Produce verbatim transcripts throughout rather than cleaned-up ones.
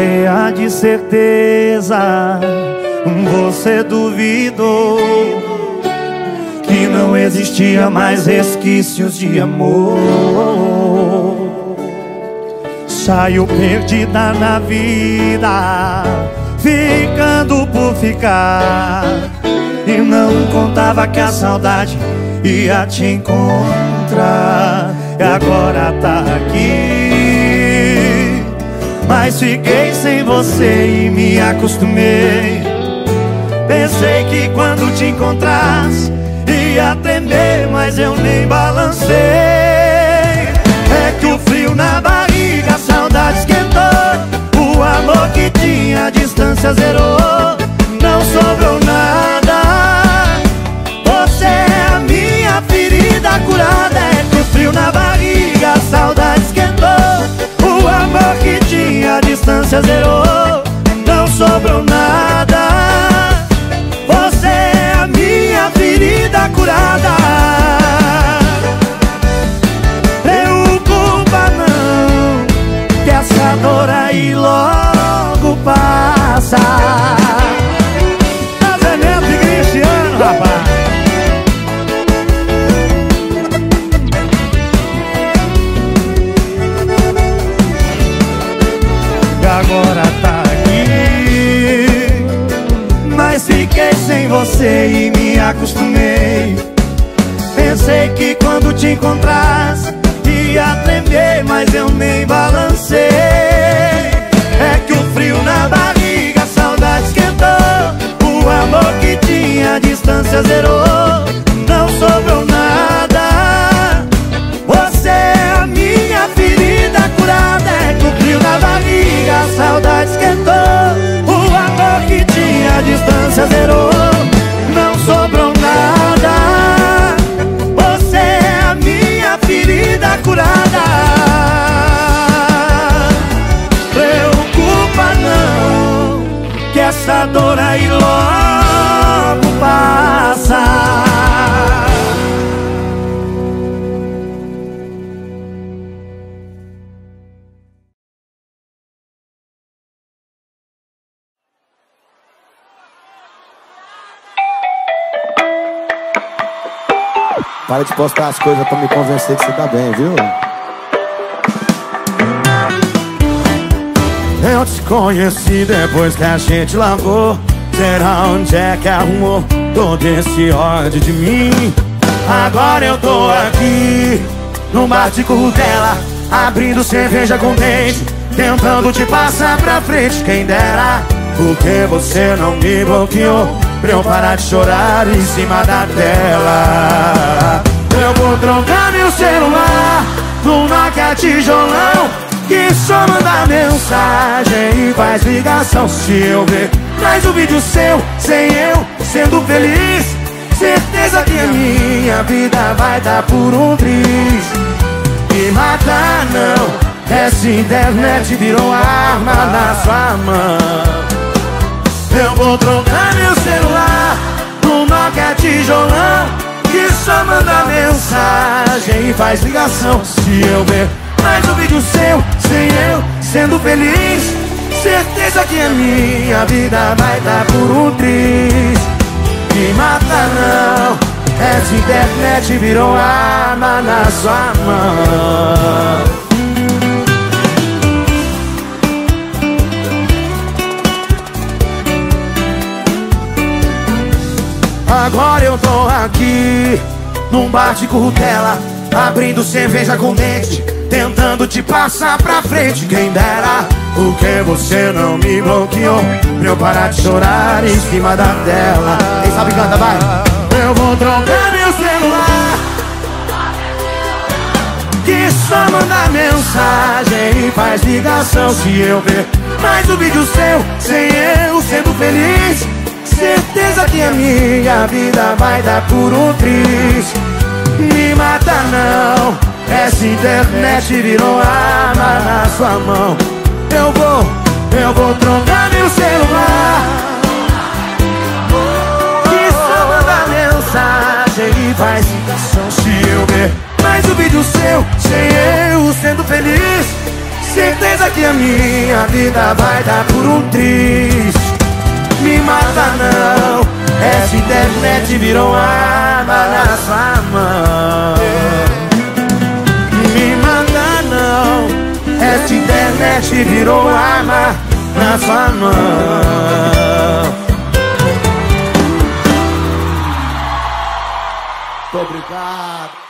cheia de certeza, você duvidou que não existia mais resquícios de amor. Saiu perdida na vida, ficando por ficar, e não contava que a saudade ia te encontrar. E agora tá aqui, mas fiquei sem você e me acostumei. Pensei que quando te encontrasse ia tremer, mas eu nem balancei. É que o frio na barriga, a saudade esquentou, o amor que tinha, a distância zerou. Não sobrou nada, você é a minha ferida curada. É que o frio na barriga, a saudade esquentou, o amor que tinha, a distância zerou. Não sobrou nada, você é a minha ferida curada. Preocupa não, que essa dor aí logo passa. Casamento de Cristiano, rapaz. E agora tá aqui, mas fiquei sem você e me acostumei. Pensei que quando te encontrasse ia tremer, mas eu nem balancei. É que o frio na barriga, a saudade esquentou, o amor que tinha, a distância zerou. Não sobrou nada, você é a minha ferida curada. É que o frio na barriga, a saudade esquentou, o amor que tinha, a distância zerou. Não sobrou nada, você é a minha ferida curada. Preocupa não, que essa dor aí logo passa. Para de postar as coisas pra me convencer que você tá bem, viu? Eu te conheci depois que a gente largou. Será onde é que arrumou todo esse ódio de mim? Agora eu tô aqui, no bar de Curtela, abrindo cerveja com dente, tentando te passar pra frente. Quem dera, porque você não me bloqueou, pra eu parar de chorar em cima da tela. Eu vou trocar meu celular no Nokia tijolão, que só manda mensagem e faz ligação. Se eu ver mais um vídeo seu, sem eu sendo feliz, certeza que a minha vida vai dar por um triz. Me matar não, essa internet virou arma na sua mão. Eu vou trocar meu celular no Nokia tijolão, que só manda mensagem e faz ligação. Se eu ver mais um vídeo seu, sem eu sendo feliz, certeza que a minha vida vai dar por um triz. Me mata não, essa internet virou arma na sua mão. Agora eu tô aqui, num bar de Curtela, abrindo cerveja com dente, tentando te passar pra frente. Quem dera, porque você não me bloqueou, pra eu parar de chorar em cima da tela. Quem sabe canta, vai. Eu vou trocar meu celular, que só manda mensagem e faz ligação. Se eu ver mais um vídeo seu, sem eu sendo feliz, certeza que a minha vida vai dar por um triz. Me mata não, essa internet virou arma na sua mão. Eu vou, eu vou trocar meu celular, que só manda mensagem e faz ligação. Se eu ver mais um vídeo seu, sem eu sendo feliz, certeza que a minha vida vai dar por um triz. Me mata não, essa internet virou arma na sua mão. Me mata não, essa internet virou arma na sua mão. Muito obrigado.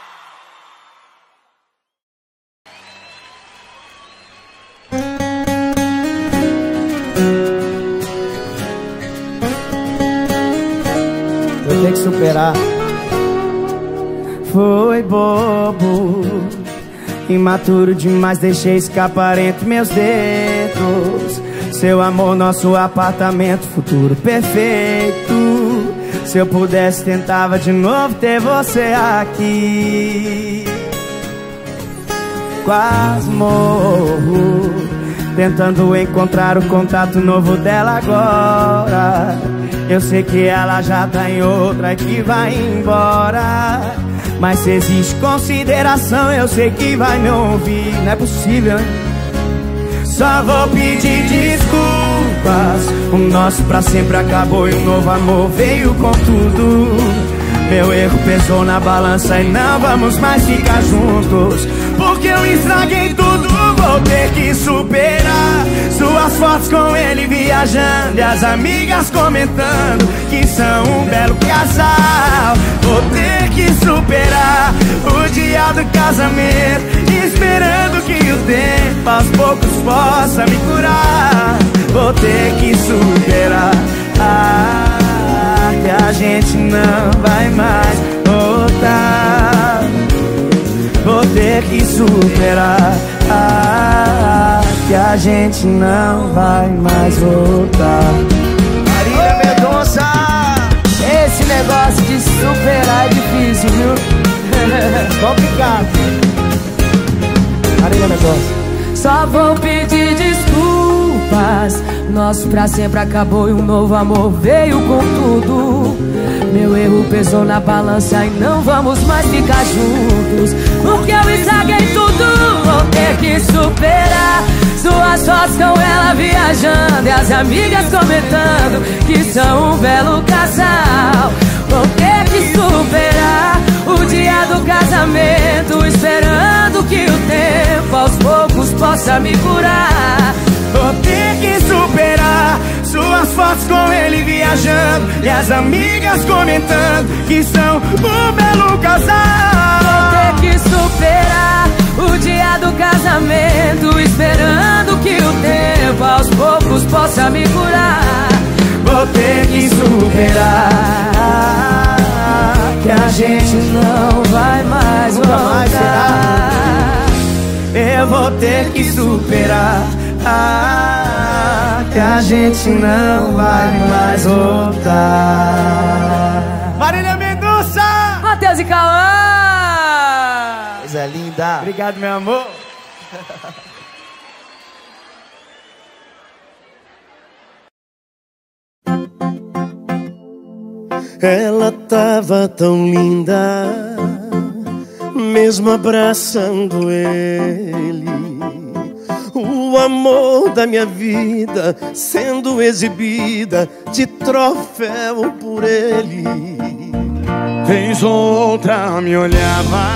Eu tenho que superar. Foi bobo, imaturo demais, deixei escapar entre meus dedos. Seu amor, nosso apartamento, futuro perfeito. Se eu pudesse, tentava de novo ter você aqui. Quase morro, tentando encontrar o contato novo dela agora. Eu sei que ela já tá em outra que vai embora. Mas se existe consideração, eu sei que vai me ouvir. Não é possível, hein? Só vou pedir desculpas. O nosso pra sempre acabou e o novo amor veio com tudo. Meu erro pesou na balança e não vamos mais ficar juntos. Porque eu estraguei tudo, vou ter que superar. Suas fotos com ele viajando e as amigas comentando que são um belo casal. Vou ter que superar o dia do casamento, esperando que o tempo aos poucos possa me curar. Vou ter que superar, ah, que a gente não vai mais voltar. Vou ter que superar, ah, que a gente não vai mais voltar. Marília Mendonça! Esse negócio de superar é difícil, viu? Complicado. Marília Mendonça. Só vou pedir desculpas. Nosso pra sempre acabou e um novo amor veio com tudo. Meu erro pesou na balança e não vamos mais ficar juntos. Porque eu estraguei tudo, vou ter que superar. Suas fotos com ela viajando e as amigas comentando que são um belo casal. Vou ter que superar o dia do casamento, esperando que o tempo aos poucos possa me curar. Vou ter que superar suas fotos com ele viajando e as amigas comentando que são um belo casal. Vou ter que superar o dia do casamento, esperando que o tempo aos poucos possa me curar. Vou ter que superar, que a gente não vai mais voltar. Eu vou ter que superar, ah, que a gente não vai mais voltar. Marília Mendonça! Matheus e Cauã! Coisa linda. Obrigado, meu amor. Ela tava tão linda, mesmo abraçando ele. O amor da minha vida sendo exibida de troféu por ele. Vez ou outra me olhava,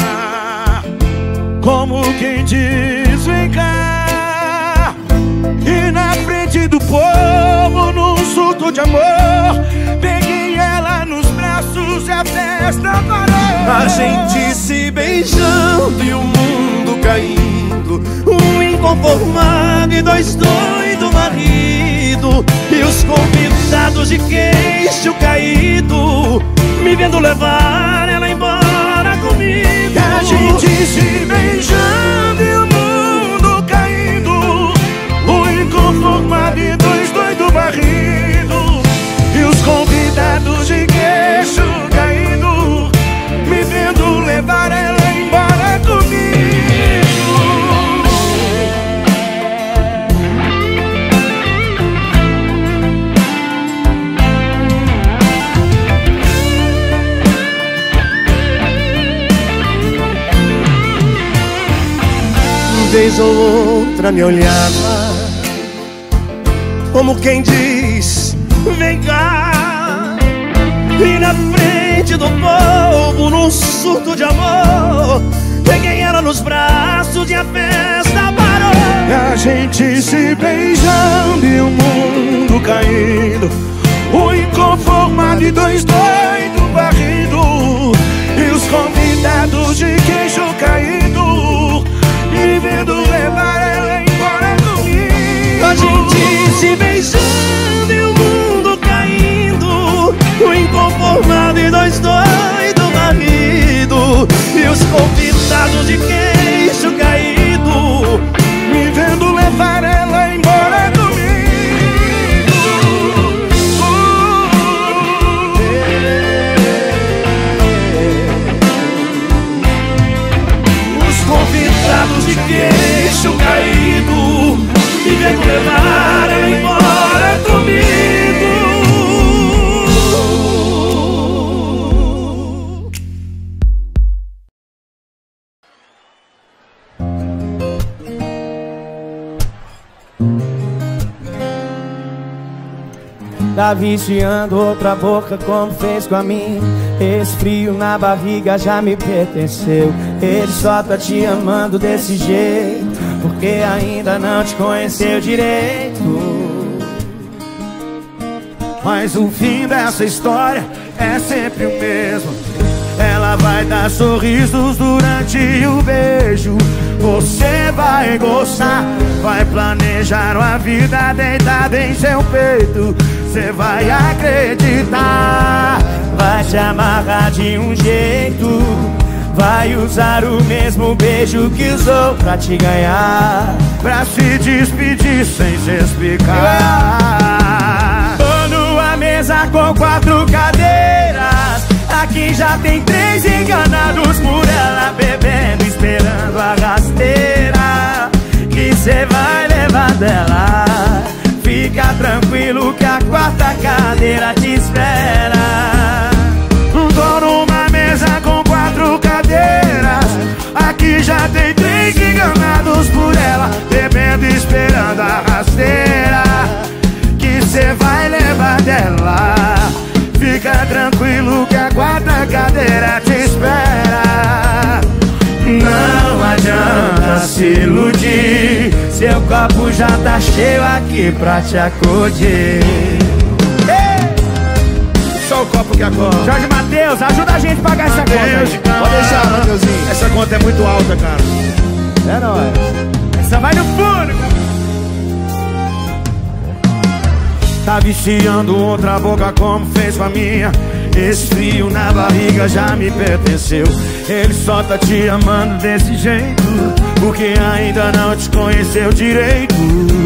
como quem diz vem cá. E na frente do povo, num surto de amor, peguei ela nos braços e a festa parou. A gente se beijando e o mundo caindo, um inconformado e dois doidos marido. E os convidados de queixo caído, me vendo levar ela embora comigo. E a gente se beijando e o mundo caindo, um inconformado e dois doidos marido. E os convidados de queixo caído, me vendo levar ela embora comigo. vez ou outra me olhava, como quem diz, vem cá. E na frente do povo, num surto de amor, peguei ela nos braços e a festa parou. E a gente se beijando e o mundo caindo, o inconformado e dois doidos varrindo, e os convidados de queixo caído, me vendo levar ela embora comigo. A gente se beijando e o mundo caindo, o inconformado e dois doidos varrido, e os convidados de queixo caído, me vendo levar ela embora comigo. Os convidados de queixo caído, me vendo levar ela embora comigo. Tá viciando outra boca como fez com a minha. Esse frio na barriga já me pertenceu. Ele só tá te amando desse jeito porque ainda não te conheceu direito. Mas o fim dessa história é sempre o mesmo. Ela vai dar sorrisos durante o beijo. Você vai gostar, vai planejar uma vida deitada em seu peito. Você vai acreditar, vai te amarrar de um jeito, vai usar o mesmo beijo que usou pra te ganhar, pra se despedir sem se explicar. Tô numa mesa com quatro cadeiras, aqui já tem três enganados por ela, bebendo, esperando a rasteira que cê vai levar dela. Fica tranquilo que a quarta cadeira te espera. Tô numa mesa com quatro cadeiras, aqui já tem três enganados por ela, bebendo, esperando a rasteira que cê vai levar dela. Fica tranquilo que a quarta cadeira te espera. Não adianta se iludir, seu copo já tá cheio aqui pra te acudir. Só o copo que acorda. Jorge Matheus, ajuda a gente a pagar essa Mateus, conta. Pode deixar, Mateuzinho. Essa conta é muito alta, cara. É nóis. Essa vai no fundo. Tá viciando outra boca como fez com a minha. Esse frio na barriga já me pertenceu. Ele só tá te amando desse jeito porque ainda não te conheceu direito.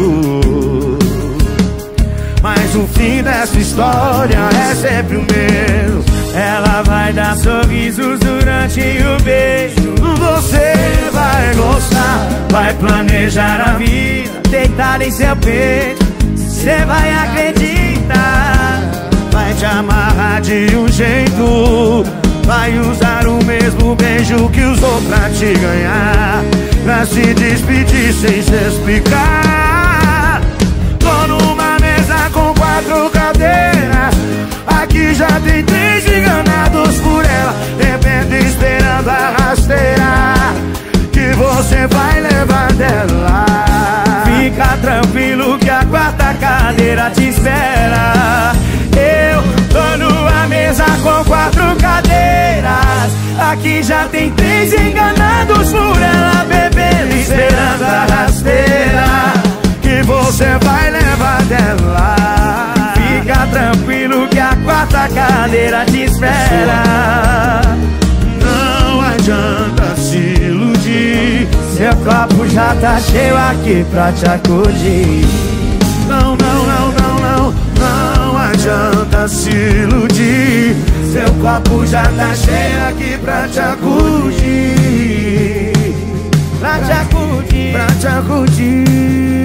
Mas o fim dessa história é sempre o mesmo. Ela vai dar sorrisos durante o beijo. Você vai gostar, vai planejar a vida deitada em seu peito. Cê vai acreditar, vai te amarrar de um jeito, vai usar o mesmo beijo que usou pra te ganhar, pra se despedir sem se explicar. Tô numa mesa com quatro cadeiras, aqui já tem três enganados por ela, bebendo, esperando a rasteira que você vai levar dela. Fica tranquilo que a quarta cadeira te espera. Eu tô numa mesa com quatro cadeiras, aqui já tem três enganados por ela, bebendo, esperando a rasteira que você vai levar dela. Fica tranquilo que a quarta cadeira te espera. Não adianta se iludir, seu copo já tá cheio aqui pra te acudir. Não, não, não, não, não, não adianta se iludir, seu copo já tá cheio aqui pra te acudir. Pra te acudir, pra te acudir.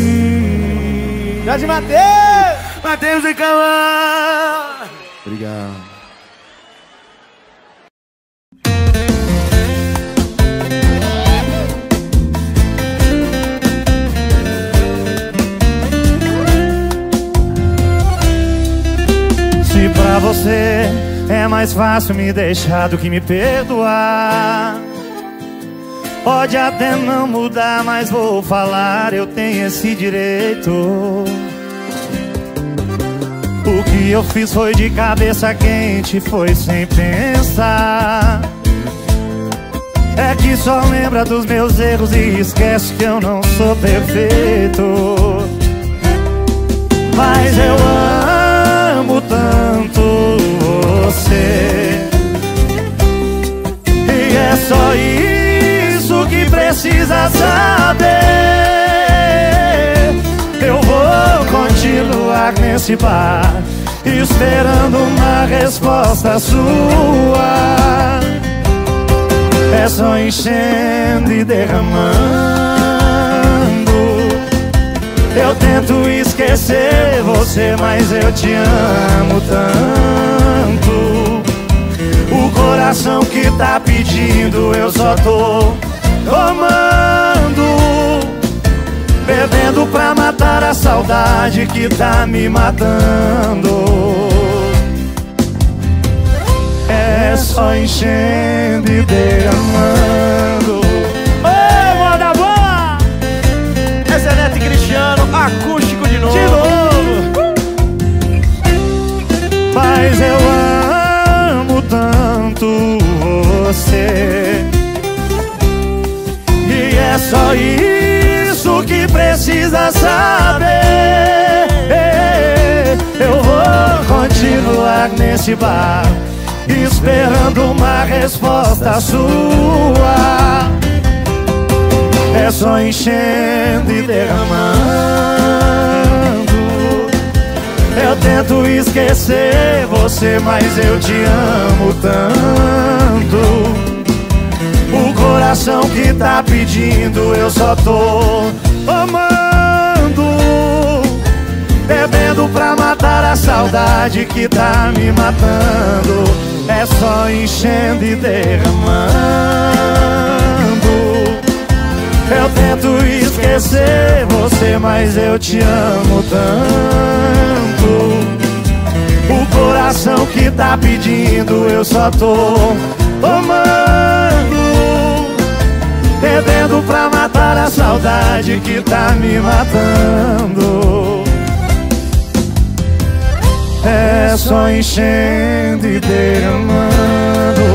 Jorge Matheus! Matheus e Cauã! Obrigado. mentir pra você. É mais fácil me deixar do que me perdoar. Pode até não mudar, mas vou falar, eu tenho esse direito. O que eu fiz foi de cabeça quente, foi sem pensar. É que só lembra dos meus erros e esquece que eu não sou perfeito. Mas eu amo tanto você, e é só isso que precisa saber. Eu vou continuar nesse bar, esperando uma resposta sua. É só enchendo e derramando. Eu tento esquecer você, mas eu te amo tanto. O coração que tá pedindo, eu só tô tomando, bebendo pra matar a saudade que tá me matando. É só enchendo e derramando. Ô, moda boa! Essa é Neto e Cristiano, acústico de novo. De novo. Mas eu amo tanto você, e é só isso que precisa saber. Eu vou continuar nesse bar, esperando uma resposta sua. É só enchendo e derramando. Eu tento esquecer você, mas eu te amo tanto. O coração que tá pedindo, eu só tô amando, bebendo pra matar a saudade que tá me matando. É só enchendo e derramando. Eu tento esquecer você, mas eu te amo tanto. O coração que tá pedindo, eu só tô amando, bebendo pra matar a saudade que tá me matando. É só enchendo e derramando.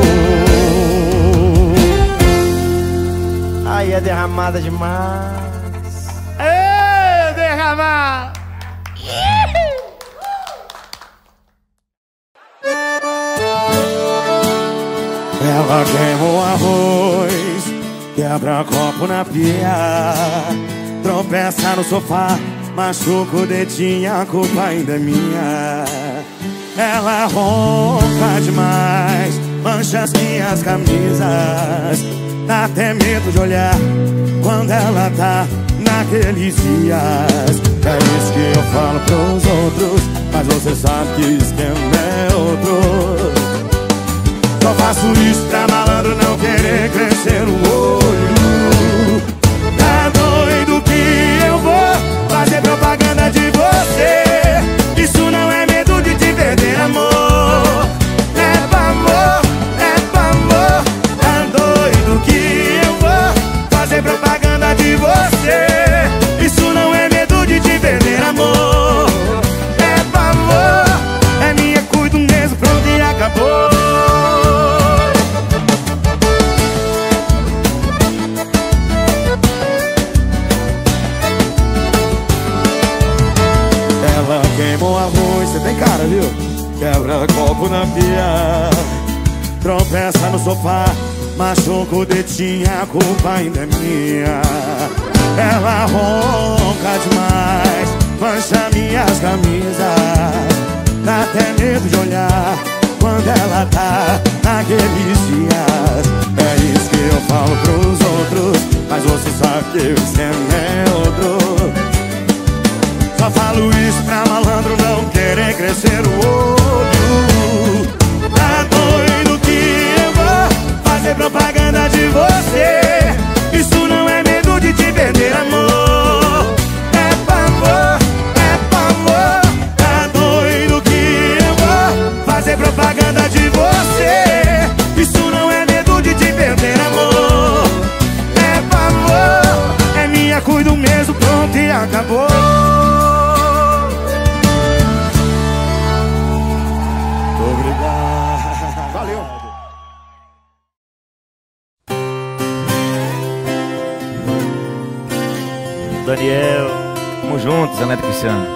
Aí é derramada demais. É derramar. Ela queima o arroz, quebra copo na pia, tropeça no sofá, machuca o dedinho, a culpa ainda é minha. Ela ronca demais, mancha as minhas camisas, dá até medo de olhar quando ela tá naqueles dias. É isso que eu falo pros outros, mas você sabe que o esquema é outro. Só faço isso pra malandro não querer crescer o olho. Tá doido que eu vou fazer propaganda de você? Isso não é medo de te perder, amor. É pra amor, é pra amor. Tá doido que eu vou fazer propaganda de você? Isso não é medo de te perder, amor. É pra amor, é minha, cuido mesmo, pronto e acabou. Queimou arroz, você tem cara, viu? Quebra copo na pia, tropeça no sofá, machuca o dedinho, a culpa ainda é minha. Ela ronca demais, mancha minhas camisas, dá até medo de olhar quando ela tá naqueles dias. É isso que eu falo pros outros, mas você sabe que o esquema é outro. Só falo isso pra malandro não querer crescer o olho. Tá doido que eu vou fazer propaganda de você? Isso não é medo de te perder, amor. É pra amor, é pra amor. Tá doido que eu vou Daniel. Tamo juntos, Zé Neto Cristiano.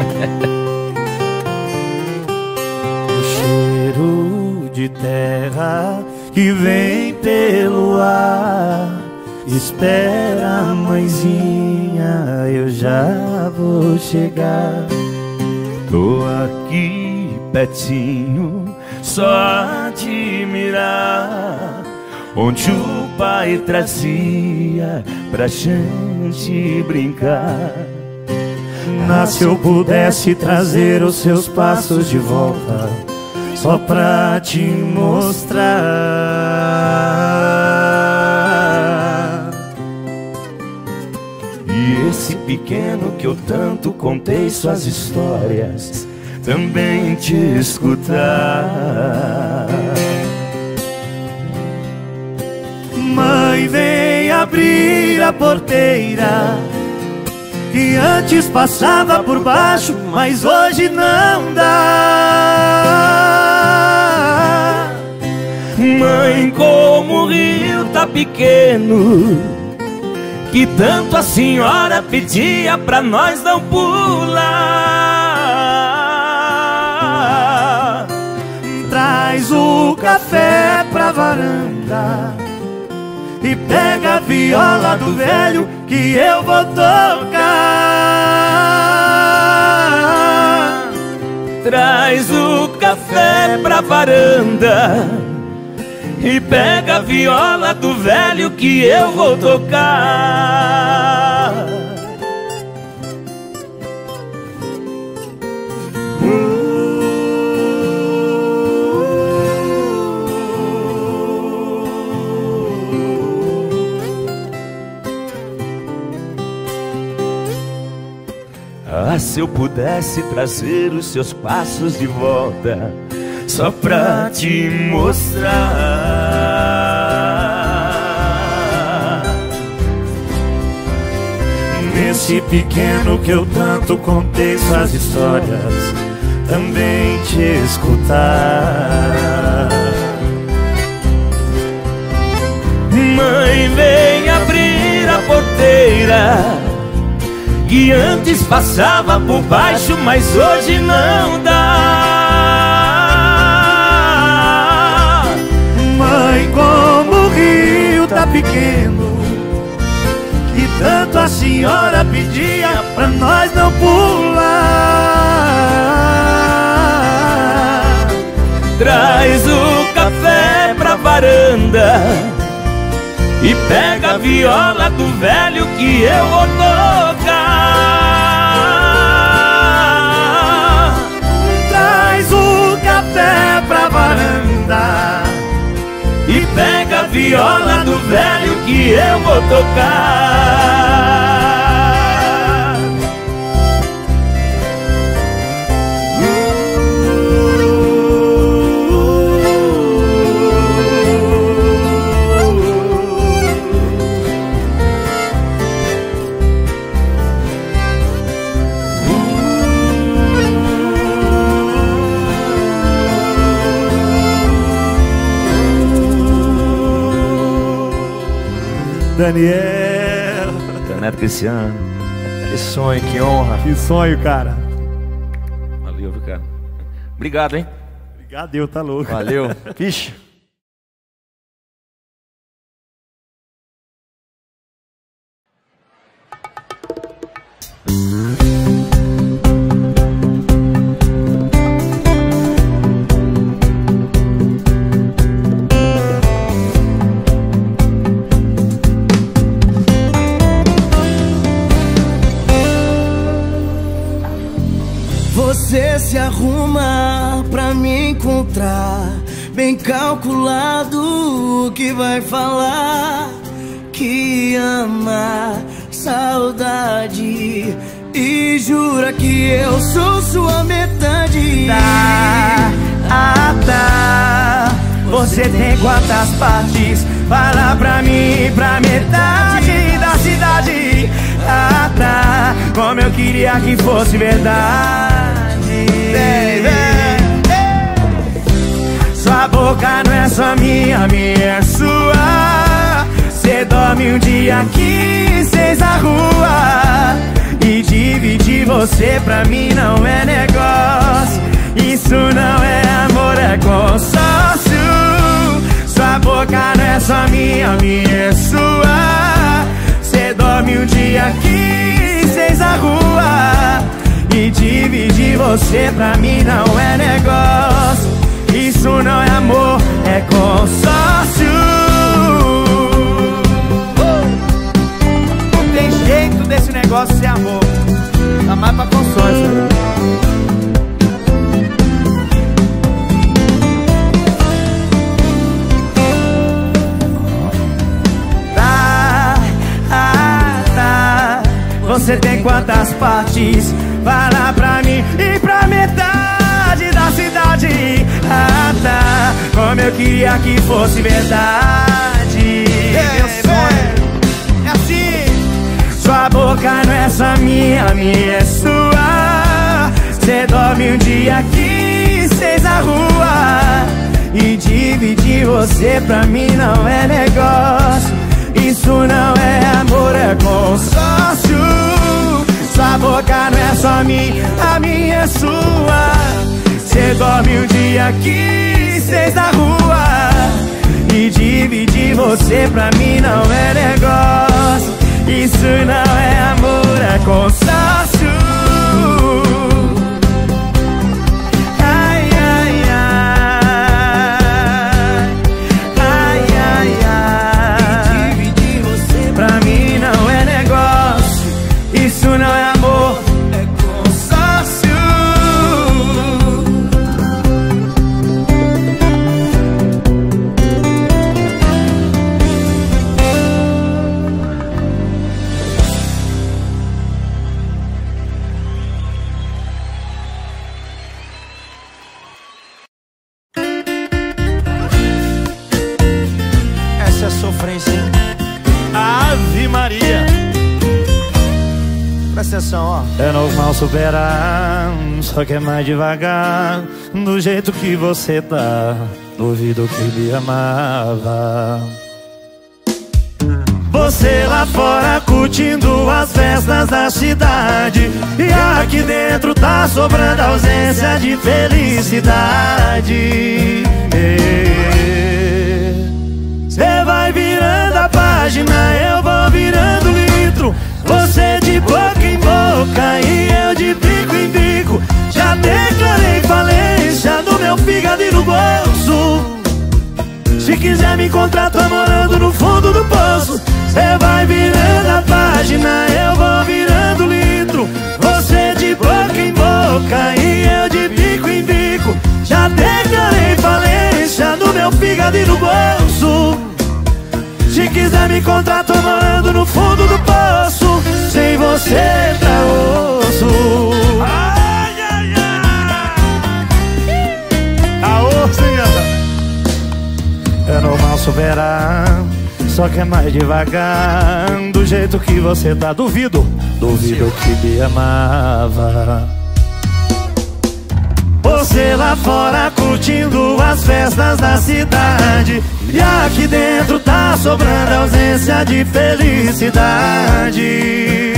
O cheiro de terra que vem pelo ar. Espera, mãezinha, eu já vou chegar. Tô aqui pertinho, só a admirar, onde o pai trazia pra gente brincar. Ah, se eu pudesse trazer os seus passos de volta, só pra te mostrar. E esse pequeno que eu tanto contei suas histórias, também te escutar. Mãe, vem abrir a porteira, que antes passava por baixo, mas hoje não dá. Mãe, como o rio tá pequeno, que tanto a senhora pedia pra nós não pular. Traz o café pra varanda e pega a viola do velho que eu vou tocar. Traz o café pra varanda e pega a viola do velho que eu vou tocar. Ah, se eu pudesse trazer os seus passos de volta, só pra te mostrar. Nesse pequeno que eu tanto contei suas histórias, também te escutar. Mãe, vem abrir a porteira, que antes passava por baixo, mas hoje não dá. Mãe, como o rio tá pequeno, que tanto a senhora pedia pra nós não pular. Traz o café pra varanda e pega a viola do velho que eu vou tocar. Traz o café pra varanda e pega a viola do velho que eu vou tocar. Daniel, Zé Neto Cristiano. Que sonho, que honra. que sonho, cara. Valeu, viu, cara? Obrigado, hein? Obrigado, Deus, tá louco. Valeu. Vixe. Você se arruma pra me encontrar, bem calculado o que vai falar. Que ama, saudade, e jura que eu sou sua metade. Tá, ah tá. Você tem quantas partes? Fala pra mim, pra metade da cidade. Ah tá, como eu queria que fosse verdade. Sua boca não é só minha, minha é sua. Cê Cê dorme um dia aqui, seis na rua. E dividir você pra mim não é negócio. Isso não é amor, é consórcio. Sua boca não é só minha, minha é sua. Cê dorme um dia aqui, seis na rua. E dividir você pra mim não é negócio. Isso não é amor, é consórcio. Não tem jeito desse negócio ser amor. Tá mais pra consórcio. Tá, ah, tá. Você tem quantas partes? Fala pra mim e pra metade da cidade. Ah, tá. Como eu queria que fosse verdade. É, meu sonho é assim. Sua boca não é só minha, minha é sua. Cê dorme um dia aqui, seis na rua. E dividir você pra mim não é negócio. Isso não é amor, é consórcio. Sua boca não é só minha, a minha é sua. Cê dorme um dia aqui, seis na rua. E dividir você pra mim não é negócio. Isso não é amor, é consórcio. Ai, ai, ai. Ai, ai, ai. E dividir você pra mim não é negócio. Isso não é amor, é consórcio. Essa é a sofrência, hein? Ave Maria. Presta atenção, ó. É normal superar, só que é mais devagar. Do jeito que você tá, duvido que me amava. Você lá fora curtindo as festas da cidade, e aqui dentro tá sobrando ausência de felicidade. Cê vai virando a página, eu vou virando litro. Você de boca em boca e eu de bico em bico. Já declarei falência do meu fígado e no bolso. Se quiser me encontrar, tô morando no fundo do poço. Cê vai virando a página, eu vou virando litro. Você de boca em boca e eu de bico em bico. Já declarei falência do meu fígado e no bolso. Se quiser me encontrar, tô morando no fundo do poço. Sem você tá osso. Ai, ai, ai. A osso, hein, gata? É normal superar, só que é mais devagar. Do jeito que você tá, duvido, duvido que me amava. Você lá fora curtindo as festas da cidade, e aqui dentro tá sobrando ausência de felicidade.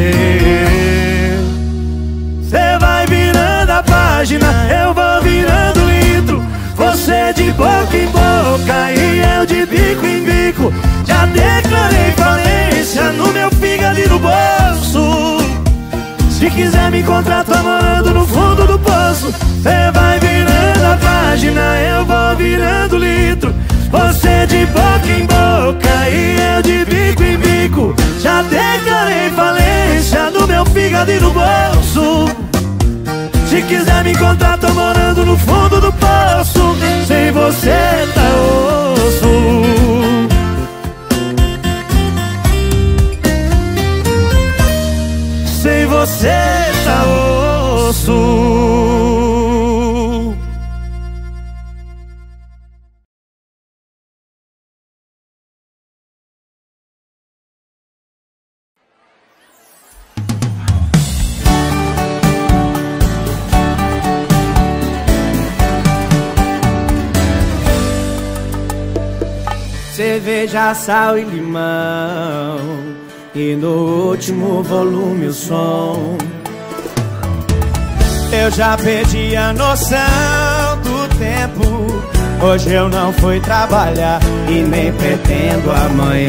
Cê vai virando a página, eu vou virando litro. Você de boca em boca e eu de bico em bico. Já declarei falência no meu fígado e no bolso. Se quiser me encontrar, tô morando no fundo do poço. Cê vai virando a página, eu vou virando litro. Você de boca em boca e eu de bico em bico. Já declarei falência no meu fígado e no bolso. Se quiser me encontrar, tô morando no fundo do poço. Sem você tá osso. Sem você tá osso. cerveja, sal e limão, e no último volume o som. Eu já perdi a noção do tempo. Hoje eu não fui trabalhar e nem pretendo amanhã.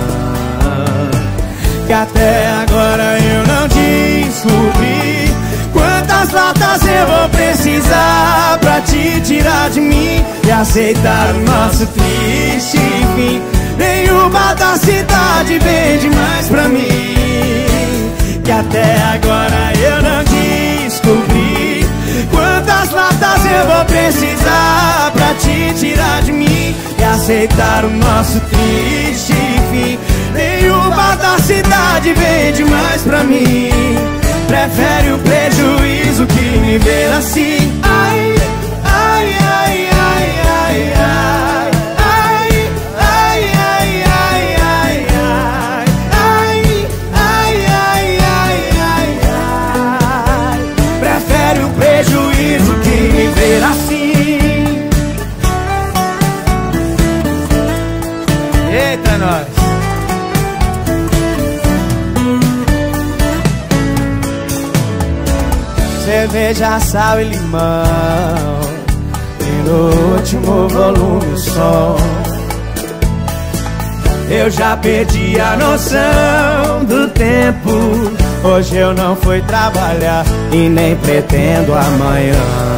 Que até agora eu não descobri quantas latas eu vou precisar pra te tirar de mim e aceitar o nosso triste fim. Nenhuma da cidade vende mais pra mim. Que até agora eu não descobri quantas latas eu vou precisar pra te tirar de mim e aceitar o nosso triste fim. Nenhuma da cidade vende mais pra mim. Prefere o prejuízo que me ver assim. Ai, ai, ai, ai, ai, ai. Prejuízo que me ver assim. Eita, nós. Cerveja, sal e limão, e no último volume o som. Eu já perdi a noção do tempo. Hoje eu não fui trabalhar e nem pretendo amanhã.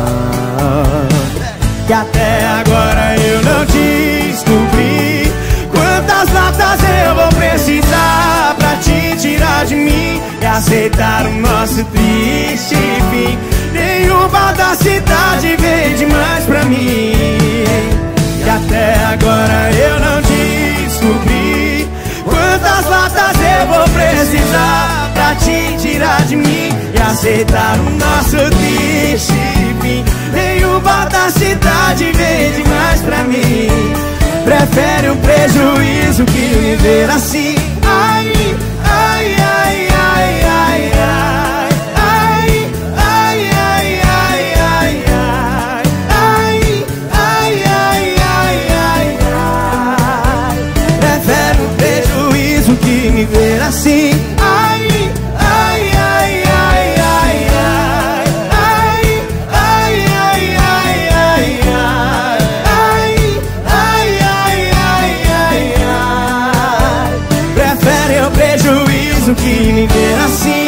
Que até agora eu não descobri quantas latas eu vou precisar pra te tirar de mim e aceitar o nosso triste fim. Nenhuma da cidade vende mais pra mim. Que até agora eu não descobri quantas latas eu vou precisar pra te tirar de mim e aceitar o nosso triste fim. Nenhuma da cidade vende mais pra mim. Prefere o prejuízo que viver assim. Ai, ai, ai, ai, ai, ai. Ai, ai, ai, ai, ai, ai. Ai, ai, ai, ai, ai, ai. Prefere o prejuízo que me ver assim. Ai, ai, ai, ai, ai, ai. Ai, ai, ai, ai, ai, ai. Ai, ai, ai, ai, ai. Prefere o prejuízo que me ver assim.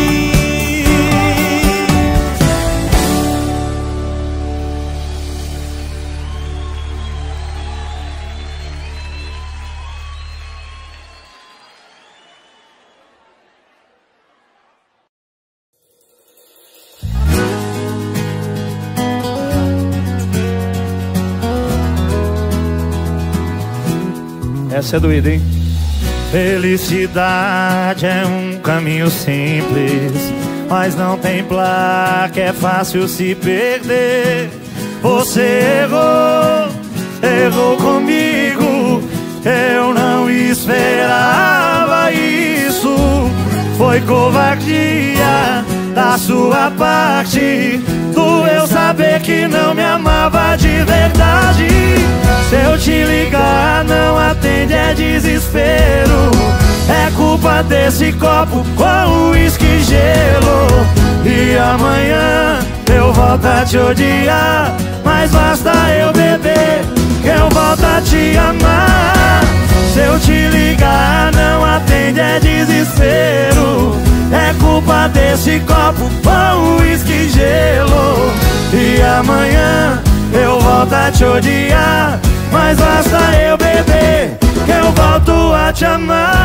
Essa é doída, hein? Felicidade é um caminho simples, mas não tem placa, é fácil se perder. Você errou, errou comigo. Eu não esperava isso. Foi covardia da sua parte. Doeu saber que não me amava de verdade. Se eu te ligar, não atende, é desespero. É culpa desse copo com uísque e gelo. E amanhã eu volto a te odiar, mas basta eu beber que eu volto a te amar. Se eu te ligar, não atende, é desespero. É culpa desse copo com uísque e gelo. E amanhã eu volto a te odiar, mas basta eu beber que eu volto a te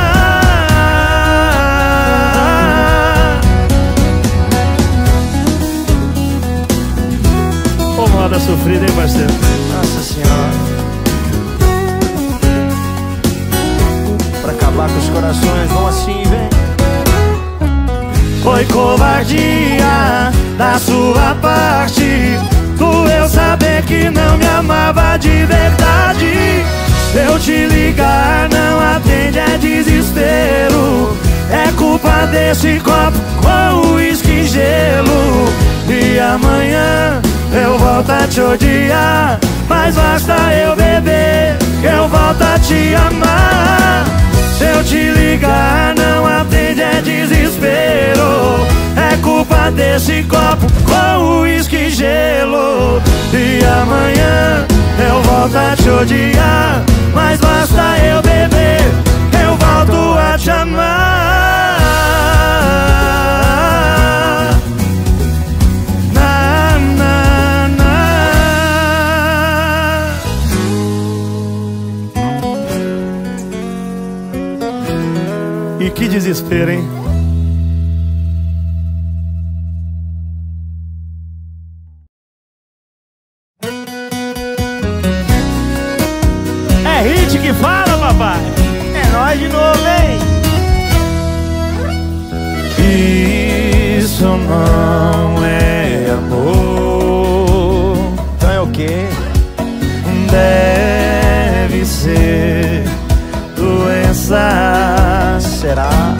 amar. Ô, moda sofrida, hein, parceiro? Nossa Senhora. Pra acabar com os corações, vão assim, vem. Foi covardia da sua parte. Doeu saber que não me amava de verdade. Se eu te ligar, não atende, é desespero. É culpa desse copo com uísque e gelo. E amanhã eu volto a te odiar, mas basta eu beber que eu eu volto a te amar. Se eu te ligar, não atende, é desespero. É culpa desse copo com uísque e gelo. E amanhã eu volto a te odiar, mas basta eu beber, eu volto a te amar. Na, na, na. E que desespero, hein? É hit que fala, papai. É nóis de novo, hein? Isso não é amor. Então é o quê? Deve ser doença. Será?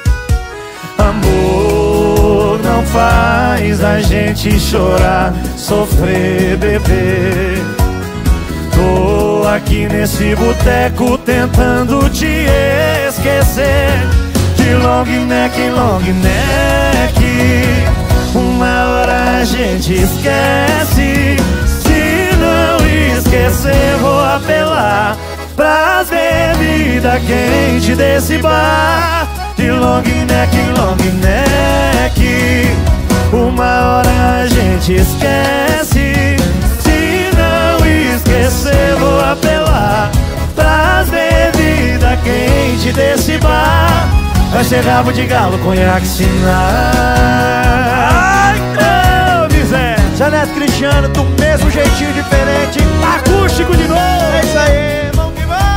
Amor não faz a gente chorar, sofrer, beber. Tô aqui nesse boteco tentando te esquecer. De long neck em long neck, uma hora a gente esquece. Se não esquecer, vou apelar pras bebidas quentes desse bar. De long neck em long neck, uma hora a gente esquece. Se não esquecer, vou apelar pras bebidas quentes desse bar. Vai ser rabo de galo, conhaque, sinal. Ai, ô, Zé Neto Cristiano, do mesmo jeitinho diferente, acústico de novo. É isso aí, vamos que vamos.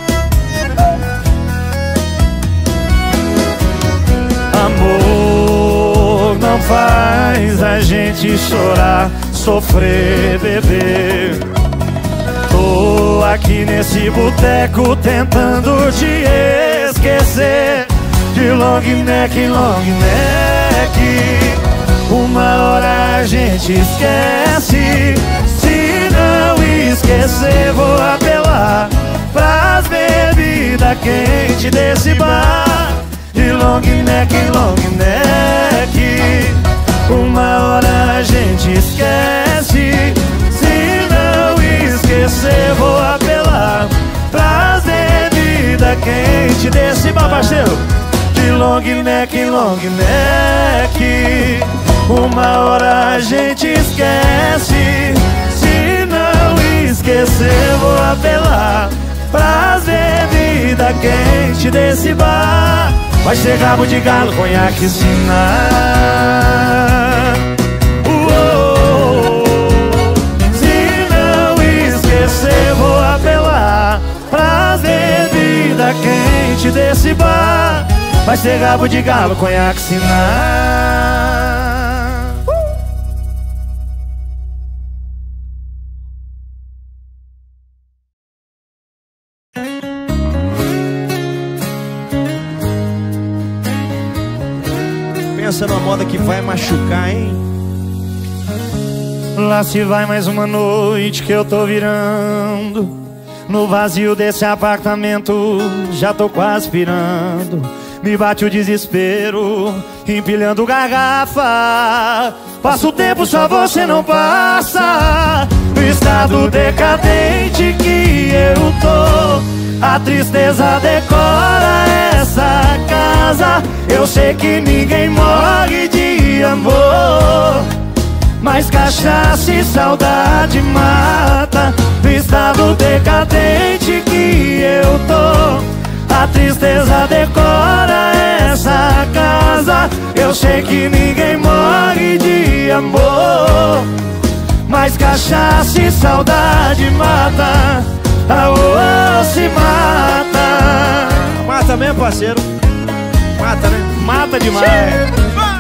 Amor não faz a gente chorar, sofrer, beber. Tô aqui nesse boteco tentando te esquecer. De long neck em long neck, uma hora a gente esquece. Se não esquecer, vou apelar pras bebidas quentes desse bar. De long neck em long neck, uma hora a gente esquece. Se não esquecer, vou apelar pras bebidas quentes desse bar, parceiro. De long neck em long neck, uma hora a gente esquece. Se não esquecer, vou apelar pras bebidas quentes desse bar. Vai ser rabo de galo, conhaque, sinal. Uou. Se não esquecer, vou apelar pras bebidas quentes desse bar. Vai ser rabo de galo, conhaque, sinal. Pensa numa moda que vai machucar, hein? Lá se vai mais uma noite que eu tô virando. No vazio desse apartamento já tô quase pirando. Me bate o desespero, empilhando garrafa. Passa o tempo, só você não passa. No estado decadente que eu tô, a tristeza decora essa casa. Eu sei que ninguém morre de amor, mas cachaça e saudade mata. No estado decadente que eu tô, a tristeza decora essa casa. Eu sei que ninguém morre de amor, mas cachaça e saudade mata. Aô, se mata. Mata mesmo, parceiro. Mata, né? Mata demais.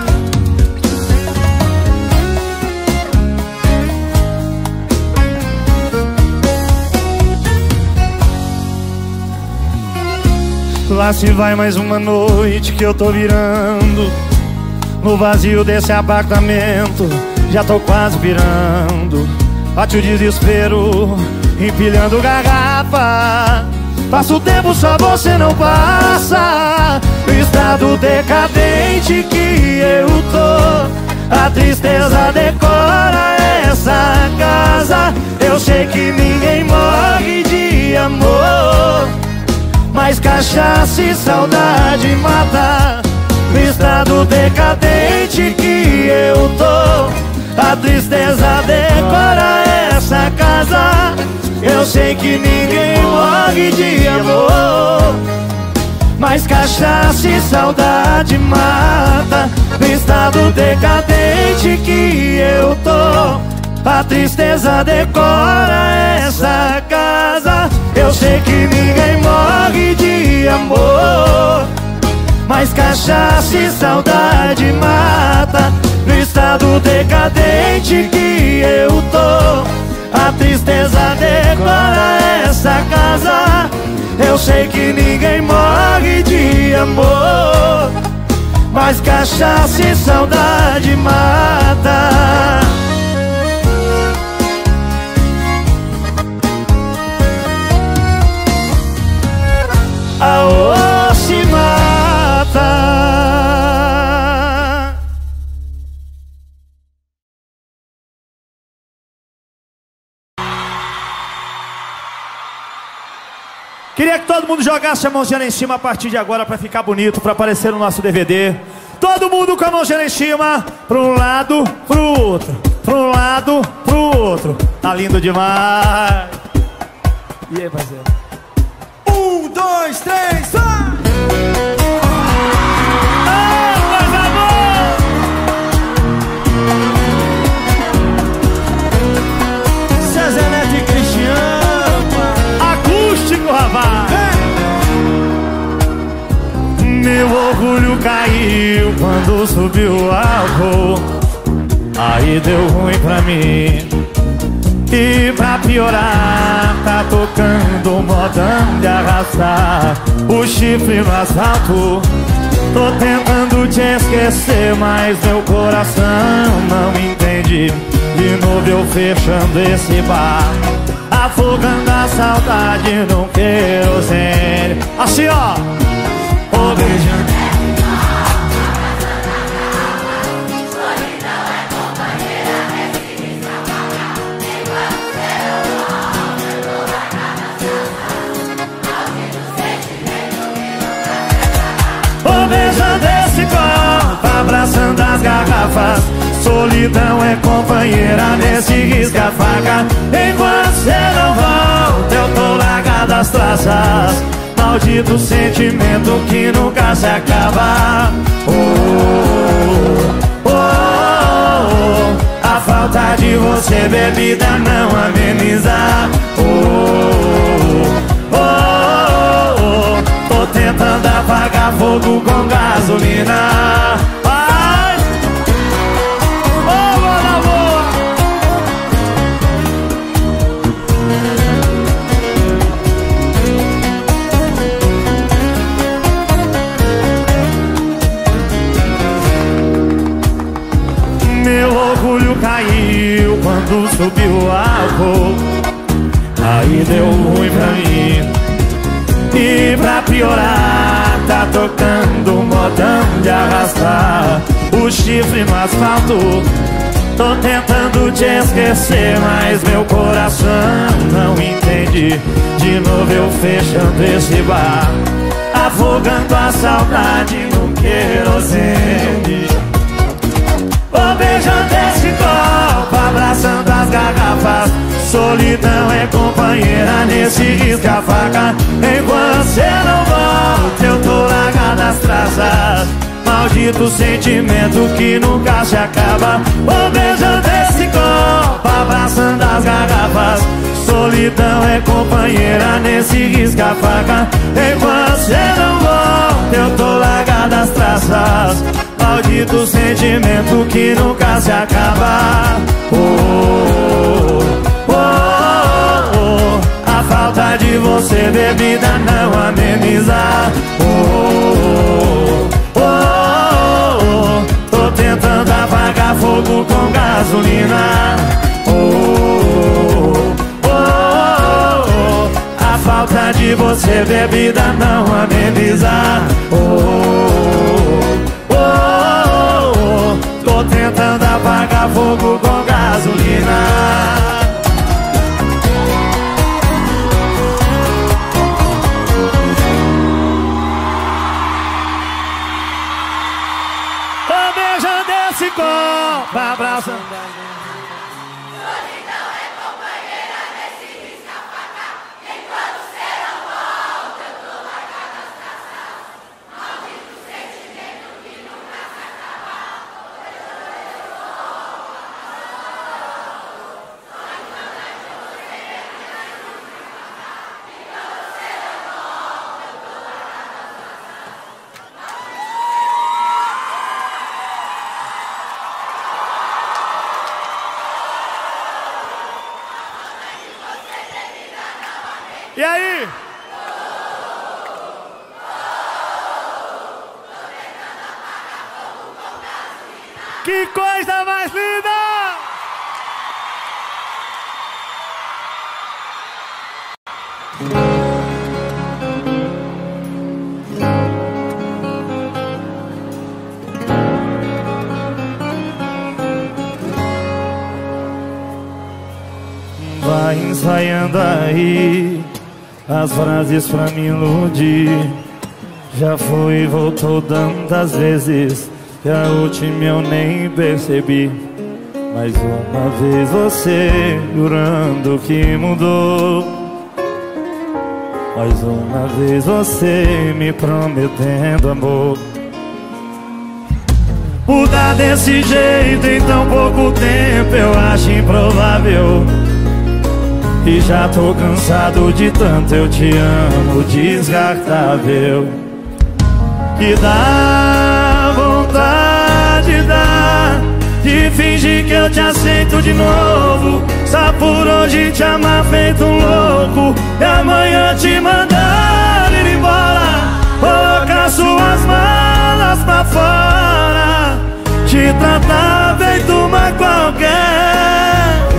Lá se vai mais uma noite que eu tô virando. No vazio desse apartamento já tô quase pirando. Bate o desespero, empilhando garrafa. Passa o tempo, só você não passa. No estado decadente que eu tô, a tristeza decora essa casa. Eu sei que ninguém morre de amor, mas cachaça e saudade mata. No estado decadente que eu tô, a tristeza decora essa casa. Eu sei que ninguém morre de amor, mas cachaça e saudade mata. No estado decadente que eu tô, a tristeza decora essa casa. Eu sei que ninguém morre de amor, mas cachaça e saudade mata. No estado decadente que eu tô, a tristeza decora essa casa. Eu sei que ninguém morre de amor, mas cachaça e saudade mata. Aô, se mata. Queria que todo mundo jogasse a mãozinha lá em cima a partir de agora pra ficar bonito, pra aparecer no nosso D V D. Todo mundo com a mãozinha lá em cima, pra um lado, pro outro, pra um lado, pro outro. Tá lindo demais. E aí, parceiro? Um, dois, três, vai! Ah, coisa boa! Zezé Neto e Cristiano, acústico, rapaz! Meu orgulho caiu quando subiu o álcool, aí deu ruim pra mim. E pra piorar, tá tocando modão de arrastar o chifre no asfalto. Tô tentando te esquecer, mas meu coração não entende. De novo eu fechando esse bar, afogando a saudade no querosene. Assim ó, ô beijando. Beijando esse copo, abraçando as garrafas. Solidão é companheira nesse risca-faca. Enquanto cê não volta, eu tô largado as traças. Maldito sentimento que nunca se acaba. Oh, oh, oh, oh. A falta de você, bebida, não ameniza. Oh, oh, oh, oh. Tô tentando apagar fogo com gasolina. Ai, oh, bola boa. Meu orgulho caiu quando subiu o álcool, aí deu ruim pra mim. E pra piorar, tá tocando um modão de arrastar o chifre no asfalto. Tô tentando te esquecer, mas meu coração não entende. De novo eu fechando esse bar, afogando a saudade no querosene. Ô beijando esse copo, abraçando as garrafas. Solidão é companheira nesse risca-faca. Enquanto cê não volta, eu tô largado nas traças. Maldito sentimento que nunca se acaba. Ô beijando esse copo, abraçando as garrafas. Solidão é companheira nesse risca-faca. Enquanto cê não volta, eu tô largado nas traças. Maldito sentimento que nunca se acaba. Oh, oh, oh, oh. A falta de você, bebida, não ameniza. Oh, oh, oh, oh. Tô tentando apagar fogo com gasolina. Oh, oh, oh, pena de você, bebida não amenizar. Oh, oh, oh, oh, oh. Tô tentando apagar fogo com gasolina. Esse copo, abraça. E aí? Que coisa mais linda! Vai ensaiando aí as frases pra me iludir. Já foi e voltou tantas vezes que a última eu nem percebi. Mais uma vez você jurando que mudou. Mais uma vez você me prometendo amor. Mudar desse jeito em tão pouco tempo eu acho improvável. E já tô cansado de tanto eu te amo descartável. Que dá vontade, dá de fingir que eu te aceito de novo. Só por hoje te amar feito um louco. E amanhã te mandar ir embora, colocar suas malas pra fora, te tratar feito uma qualquer,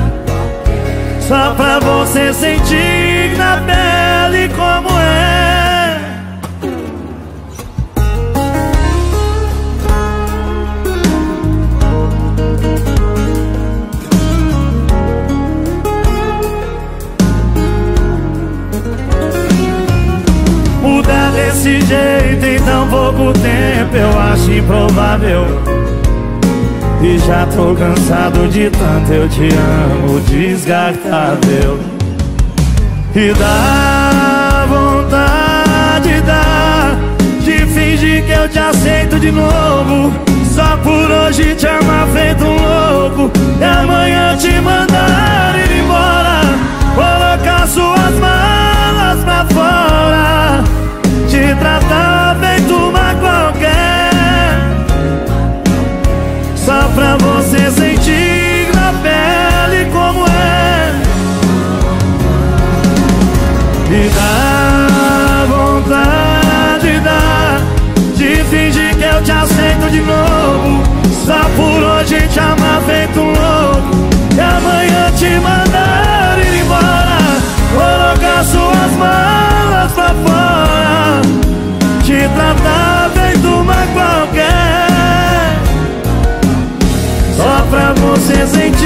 só pra você sentir na pele como é. Mudar desse jeito em tão pouco tempo eu acho improvável. E já tô cansado de tanto eu te amo descartável. E dá vontade, dá de fingir que eu te aceito de novo. Só por hoje te amar feito um louco. E amanhã te mandar ir embora, colocar suas malas pra fora, te tratar feito uma qualquer, só pra você sentir na pele como é. E dá vontade, dá de fingir que eu te aceito de novo. Só por hoje te amar feito um louco. E amanhã te mandar ir embora, colocar suas malas pra fora, te tratar feito uma qualquer, só pra você sentir